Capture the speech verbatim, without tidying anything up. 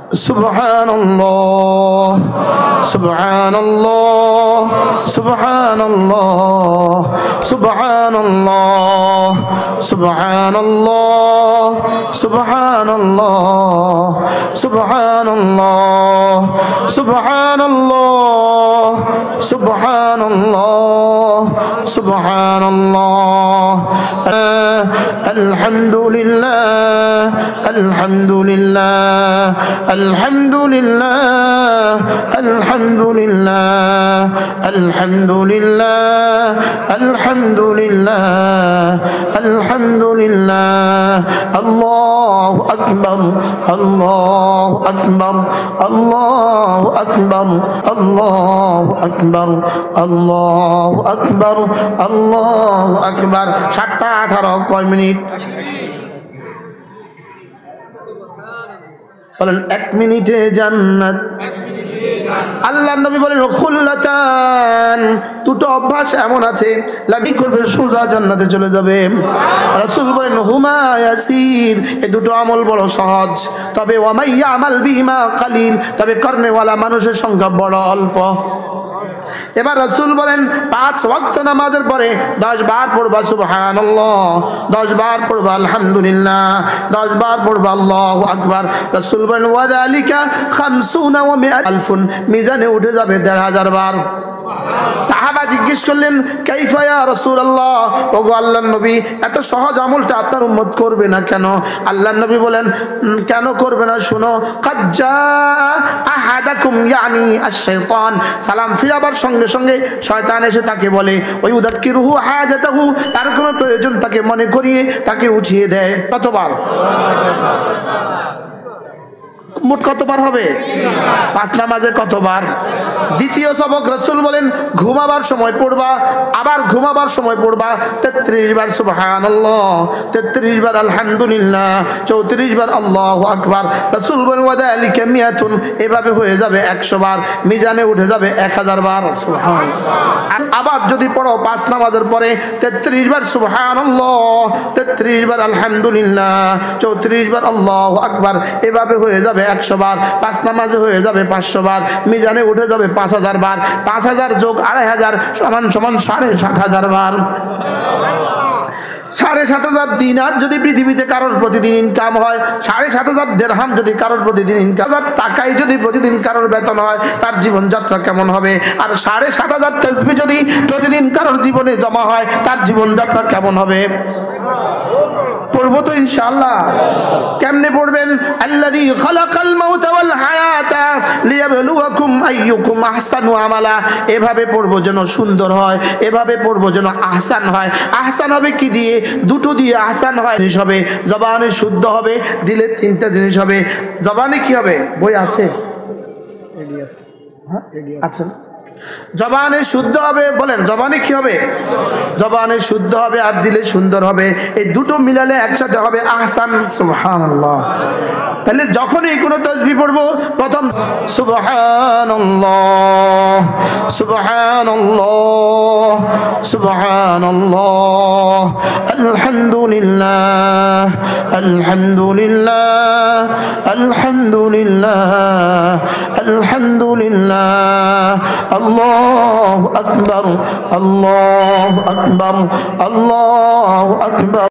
সুবহানাল্লাহ সুবহানাল্লাহ সুবহানাল্লাহ সুবহানাল্লাহ সুবহানাল্লাহ সুবহানাল্লাহ সুবহানাল্লাহ সুবহানাল্লাহ সুবহানাল্লাহ সুবহানাল্লাহ আলহামদুলিল্লাহ আলহামদুলিল্লাহ আলহামদুলিল্লাহ আলহামদুলিল্লাহ আলহামদুলিল্লাহ আলহামদুলিল্লাহ আলহামদুলিল্লাহ আল্লাহু আকবার আল্লাহু আকবার আল্লাহু আকবার আল্লাহু আকবার আল্লাহু আকবার আল্লাহু আকবার সাতটা আঠারো কয় মিনিট বলেন এক মিনিটে জান্নাত আল্লাহ নবী বলেন খুল্লাতান দুটো অভ্যাস এমন আছে লাগি করবে সোজা জান্নাতে চলে যাবে রাসূল বলেন হুমা ইয়াসির এই দুটো আমল বড় সহজ তবে ওয়ামাইয়া আমাল বিহিমা কালিল তবে করনেওয়ালা মানুষের সংখ্যা বড় অল্প এবার রাসূল বলেন পাঁচ ওয়াক্ত নামাজের পরে দশ বার পড়বা সুবহানাল্লাহ দশ বার পড়বা আলহামদুলিল্লাহ দশ বার পড়বা আল্লাহু আকবার রাসূল বলেন ওয়াযালিকা খামসুনা ওয়া মিআত আলফুন মিজানে উঠে যাবে দেড় হাজার বার সাহাবা জিজ্ঞেস করলেন কাইফা ইয়া রাসূলুল্লাহ ওগো আল্লাহর নবী এত সহজ আমলটা আপনার উম্মত করবে না কেন আল্লাহর নবী বলেন কেন করবে না শুনো কাজ্জা আহাদাকুম ইয়ানি আশ-শাইতান সালাম ফিরাবার সঙ্গে সঙ্গে শয়তান এসে তাকে বলে ওই উযাক্কিরুহু হাজাতাহু তার কোনো প্রয়োজন তাকে মনে করিয়ে তাকে উঠিয়ে দেয় কতবার মোট কতবার হবে পাঁচ নামাজে কতবার দ্বিতীয় সবক রাসূল বলেন ঘুমাবার সময় পড়বা আবার ঘুমাবার সময় পড়বা তেত্রিশ বার সুবহানাল্লাহ তেত্রিশ বার আলহামদুলিল্লাহ চৌত্রিশ বার আল্লাহু আকবার রাসূল বলেন ওয়াযালিকা মিয়াতুন এভাবে হয়ে যাবে একশো বার মিজানে উঠে যাবে এক হাজার বার সুবহানাল্লাহ আবার যদি পড়ো পাঁচ নামাজের পরে তেত্রিশ বার সুবহানাল্লাহ তেত্রিশ বার আলহামদুলিল্লাহ চৌত্রিশ বার আল্লাহু আকবার এভাবে হয়ে যাবে একশো বার পাঁচ নামাজে হয়ে যাবে পাঁচশো বার মিজানে উঠে যাবে পাঁচ হাজার বার পাঁচ হাজার যোগ আড়াই হাজার সমান সমান সাড়ে সাত হাজার বার সাড়ে সাত হাজার দিনার যদি পৃথিবীতে কারোর প্রতিদিন ইনকাম হয় সাড়ে সাত হাজার দেড়হাম যদি কারোর প্রতিদিন ইনকাম হাজার টাকায় যদি প্রতিদিন কারোর বেতন হয় তার জীবনযাত্রা কেমন হবে আর সাড়ে সাত হাজার তাসবিহ যদি প্রতিদিন কারোর জীবনে জমা হয় তার জীবনযাত্রা কেমন হবে পড়বো তো ইনশাআল্লাহ কেমনে পড়বেন আল্লাযী খালাকাল মাউতা ওয়াল হায়াতা লিয়াবলুয়াকুম আইয়ুকুম আহসানু আমালা এভাবে পড়বো যেন সুন্দর হয় এভাবে পড়বো যেন আহসান হয় আহসান হবে কি দিয়ে দুটো দিয়ে আহসান হয় জিনিস হবে জবানে শুদ্ধ হবে দিলে তিনটা জিনিস হবে জবানে কি হবে বই আছে এডি আছে হ্যাঁ এডি আছে জবানে শুদ্ধ হবে বলেন জবানে কি হবে জবানে শুদ্ধ হবে আর দিলে সুন্দর হবে এই দুটো মিলালে একসাথে হবে আহসান সুবহানাল্লাহ তাহলে যখনই কোনো তাসবিহ পড়বো প্রথম সুবহানাল্লাহ সুবহানাল্লাহ সুবহানাল্লাহ আলহামদুলিল্লাহ আলহামদুলিল্লাহ আলহামদুলিল্লাহ আলহামদুলিল্লাহ আল্লাহু আকবার আল্লাহু আকবার আল্লাহু আকবার